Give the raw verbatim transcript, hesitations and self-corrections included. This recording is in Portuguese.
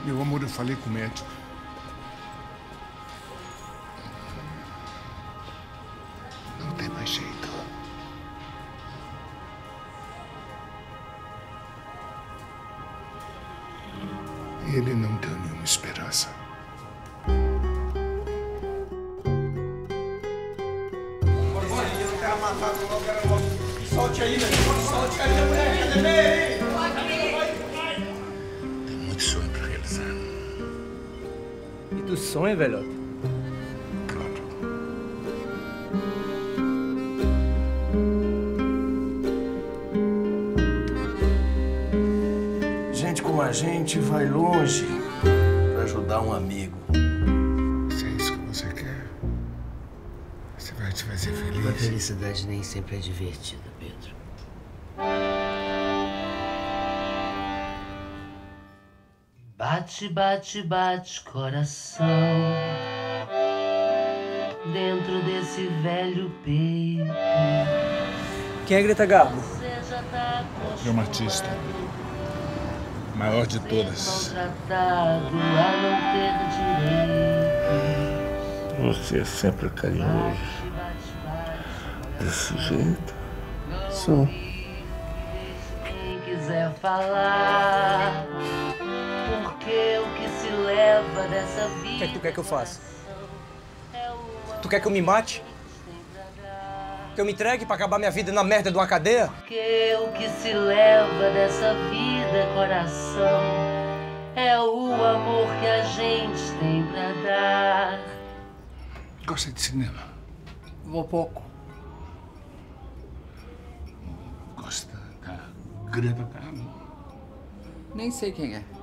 Meu amor, eu falei com o médico. Não tem mais jeito. Ele não deu nenhuma esperança. Solte aí, meu irmão. Solte aí, moleque. Cadê ele? Tem muito sonho pra realizar. E tu sonha, velhote? Claro. Gente como a gente vai longe pra ajudar um amigo. Se é isso que você quer, você vai te fazer feliz. A felicidade nem sempre é divertida, Pedro. Bate, bate, bate, coração, dentro desse velho peito. Quem é Greta Garbo? É uma artista. Maior de todas. Tratado a não ter direito. Você é sempre carinhoso. Desse jeito? Sou. Quem quiser falar, porque o que se leva dessa vida. O que é que tu quer que eu faça? Tu quer que eu me mate? Que eu me entregue pra acabar minha vida na merda de uma cadeia? Porque o que se leva dessa vida, coração, é o amor que a gente tem pra dar. Gosta de cinema? Vou pouco. Gosta da Greta Garbo? Nem sei quem é.